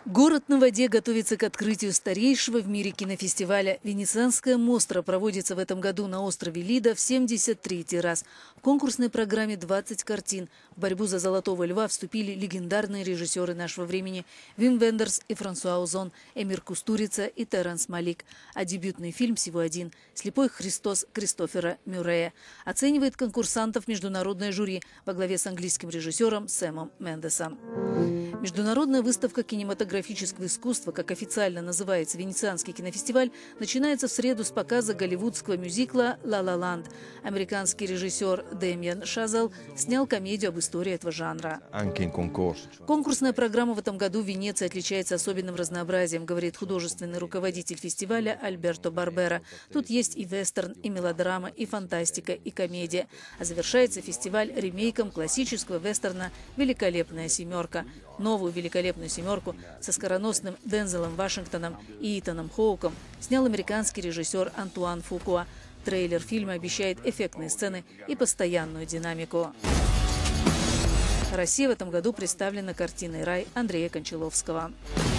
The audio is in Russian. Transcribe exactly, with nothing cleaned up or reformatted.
Город на воде готовится к открытию старейшего в мире кинофестиваля. Венецианская мостра проводится в этом году на острове Лидо в семьдесят третий раз. В конкурсной программе двадцать картин. В борьбу за «Золотого льва» вступили легендарные режиссеры нашего времени Вим Вендерс и Франсуа Озон, Эмир Кустурица и Терренс Малик. А дебютный фильм всего один – «Слепой Христос» Кристофера Мюррея. Оценивает конкурсантов международное жюри во главе с английским режиссером Сэмом Мендесом. Международная выставка кинематографического искусства, как официально называется Венецианский кинофестиваль, начинается в среду с показа голливудского мюзикла «Ла Ла Ланд». Американский режиссер Дэмиан Шазел снял комедию об истории этого жанра. Конкурсная программа в этом году в Венеции отличается особенным разнообразием, говорит художественный руководитель фестиваля Альберто Барбера. Тут есть и вестерн, и мелодрама, и фантастика, и комедия. А завершается фестиваль ремейком классического вестерна «Великолепная семерка». Новую «Великолепную семерку» со скороносным Дензелом Вашингтоном и Итаном Хоуком снял американский режиссер Антуан Фукуа. Трейлер фильма обещает эффектные сцены и постоянную динамику. Россия в этом году представлена картиной «Рай» Андрея Кончаловского.